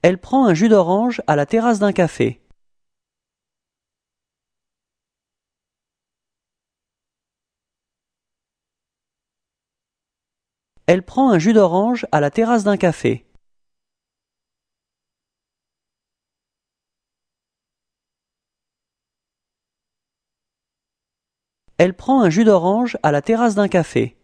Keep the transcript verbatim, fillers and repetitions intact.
Elle prend un jus d'orange à la terrasse d'un café. Elle prend un jus d'orange à la terrasse d'un café. Elle prend un jus d'orange à la terrasse d'un café.